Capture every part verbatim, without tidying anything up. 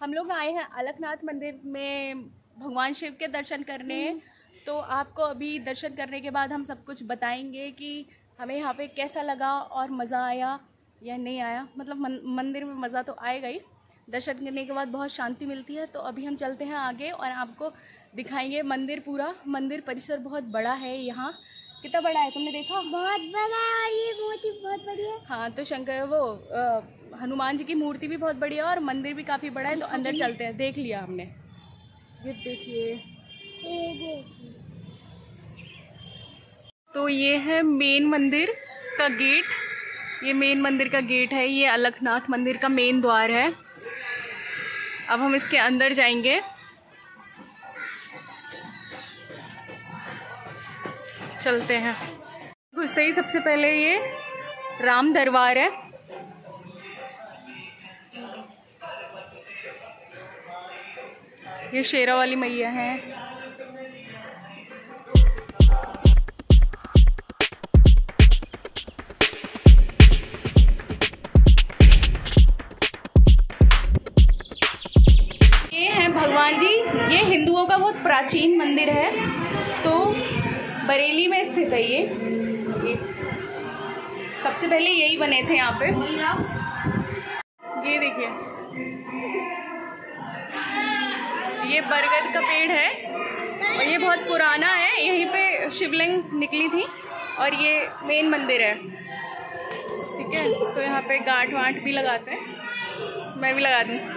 हम लोग आए हैं अलखनाथ मंदिर में भगवान शिव के दर्शन करने। तो आपको अभी दर्शन करने के बाद हम सब कुछ बताएंगे कि हमें यहाँ पे कैसा लगा और मज़ा आया या नहीं आया। मतलब मन, मंदिर में मज़ा तो आएगा ही, दर्शन करने के बाद बहुत शांति मिलती है। तो अभी हम चलते हैं आगे और आपको दिखाएंगे मंदिर पूरा। मंदिर परिसर बहुत बड़ा है। यहाँ कितना बड़ा है तुमने देखा? बहुत बड़ा है और ये मूर्ति बहुत बड़ी है। हाँ, तो शंकर वो आ, हनुमान जी की मूर्ति भी बहुत बड़ी है और मंदिर भी काफ़ी बड़ा है। तो अंदर चलते हैं, देख लिया हमने। ये देखिए, ये देखिए, तो ये है मेन मंदिर का गेट। ये मेन मंदिर का गेट है। ये अलखनाथ मंदिर का मेन द्वार है। अब हम इसके अंदर जाएंगे। चलते हैं। घुसते ही सबसे पहले ये राम दरबार है। ये शेरा वाली मैया है। ये है भगवान जी। ये हिंदुओं का बहुत प्राचीन मंदिर है। तो बरेली में स्थित है ये। ये सबसे पहले यही बने थे यहाँ पे। ये देखिए, ये बरगद का पेड़ है और ये बहुत पुराना है। यहीं पे शिवलिंग निकली थी और ये मेन मंदिर है। ठीक है, तो यहाँ पे गांठ वांठ भी लगाते हैं। मैं भी लगा दूँ।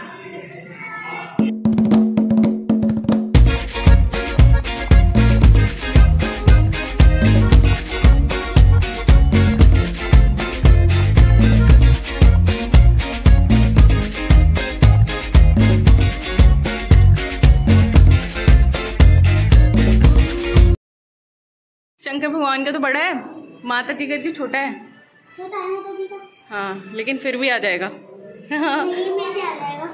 शंकर भगवान का तो बड़ा है, माता जी का जो छोटा है। छोटा है माता जी का। हाँ, लेकिन फिर भी आ जाएगा। ये में से आ जाएगा।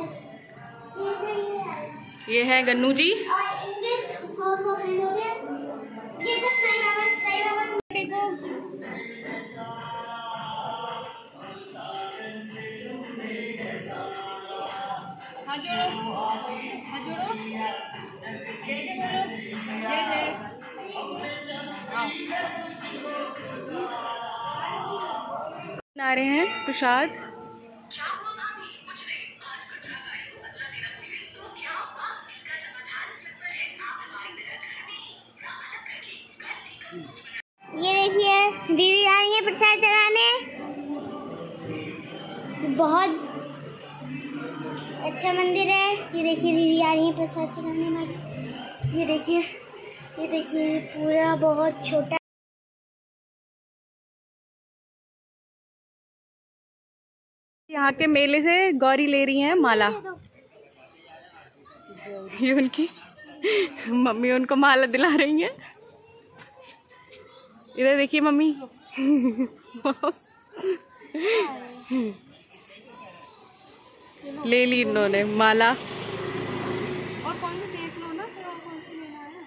ये है गन्नू जी। और इनके वो वो हैंड हो गया। ये तो सही बाबा, सही बाबा देखो, हाथ जोड़ो, हाथ जोड़ो, जय जय बोलो, जय जय। आ रहे हैं प्रसाद। ये देखिए, दीदी आ रही है प्रसाद चढ़ाने। बहुत अच्छा मंदिर है। ये देखिए, दीदी आ रही है प्रसाद चढ़ाने में। ये देखिए, ये देखिए, पूरा बहुत छोटा। यहाँ के मेले से गौरी ले रही हैं माला। ये उनकी मम्मी उनको माला दिला रही हैं। इधर देखिए मम्मी। ले ली इन्होंने माला। और कौन सी देख लो ना, फिर और कौन सी लेना है।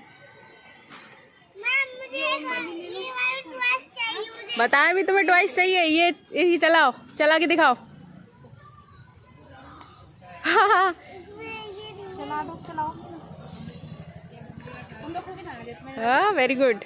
बताया भी तुम्हें टॉयज चाहिए। ये यही चलाओ, चला के दिखाओ। चला दो, चलाओ। हाँ, वेरी गुड।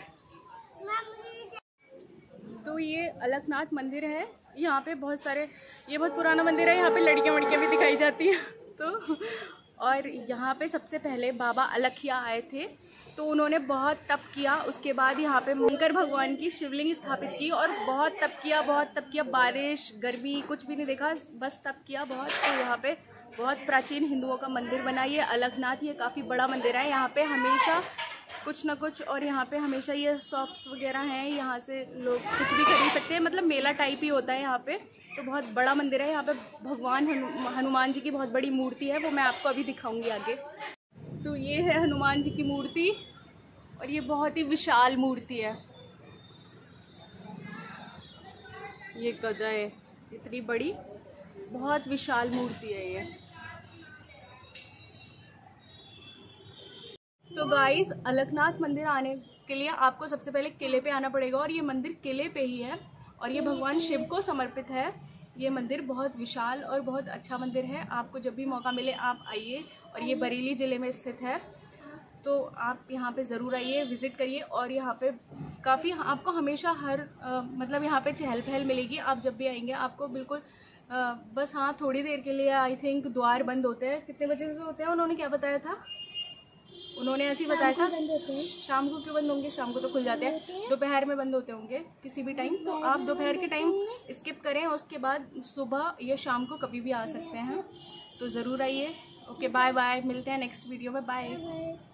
तो ये अलखनाथ मंदिर है। यहाँ पे बहुत सारे, ये बहुत पुराना मंदिर है। यहाँ पे लड़कियाँ वड़कियाँ भी दिखाई जाती हैं। तो और यहाँ पे सबसे पहले बाबा अलखिया आए थे। तो उन्होंने बहुत तप किया। उसके बाद यहाँ पे शंकर भगवान की शिवलिंग स्थापित की और बहुत तप किया, बहुत तप किया। बारिश गर्मी कुछ भी नहीं देखा, बस तप किया बहुत। तो यहाँ पे बहुत प्राचीन हिंदुओं का मंदिर बना। ये अलखनाथ, ये काफ़ी बड़ा मंदिर है। यहाँ पे हमेशा कुछ ना कुछ, और यहाँ पे हमेशा ये शॉप्स वगैरह हैं। यहाँ से लोग कुछ भी खरीद सकते हैं। मतलब मेला टाइप ही होता है यहाँ पे। तो बहुत बड़ा मंदिर है। यहाँ पे भगवान हनु, हनुमान जी की बहुत बड़ी मूर्ति है। वो मैं आपको अभी दिखाऊंगी आगे। तो ये है हनुमान जी की मूर्ति और ये बहुत ही विशाल मूर्ति है। ये गदा है, इतनी बड़ी, बहुत विशाल मूर्ति है ये। तो गाइस, अलखनाथ मंदिर आने के लिए आपको सबसे पहले किले पे आना पड़ेगा और ये मंदिर किले पे ही है और ये भगवान शिव को समर्पित है। ये मंदिर बहुत विशाल और बहुत अच्छा मंदिर है। आपको जब भी मौका मिले आप आइए, और ये बरेली ज़िले में स्थित है, तो आप यहाँ पे ज़रूर आइए, विज़िट करिए। और यहाँ पे काफ़ी आपको हमेशा हर आ, मतलब यहाँ पे चहल पहल मिलेगी। आप जब भी आएंगे आपको बिल्कुल आ, बस हाँ थोड़ी देर के लिए आई थिंक द्वार बंद होते हैं। कितने बजे से होते हैं उन्होंने क्या बताया था? उन्होंने ऐसे ही बताया था बंद होते हैं। शाम को क्यों बंद होंगे? शाम को तो खुल जाते हैं, दोपहर में बंद होते होंगे किसी भी टाइम। तो आप दोपहर के टाइम स्किप करें, उसके बाद सुबह या शाम को कभी भी आ सकते हैं। तो ज़रूर आइए। ओके बाय बाय, मिलते हैं नेक्स्ट वीडियो में। बाय।